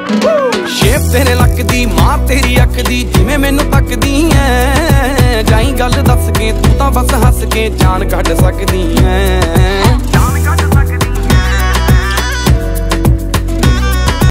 Shape ਤੇਰੇ ਲੱਕ ਦੀ ਮਾਂ ਤੇਰੀ ਅੱਖ ਦੀ ਜਿਵੇਂ ਮੈਨੂੰ ਤੱਕਦੀ ਐ। ਜਾਈ ਗੱਲ ਦੱਸ ਕੇ ਤੂੰ ਤਾਂ ਬਸ ਹੱਸ ਕੇ ਜਾਨ ਕੱਢ ਸਕਦੀ ਐ।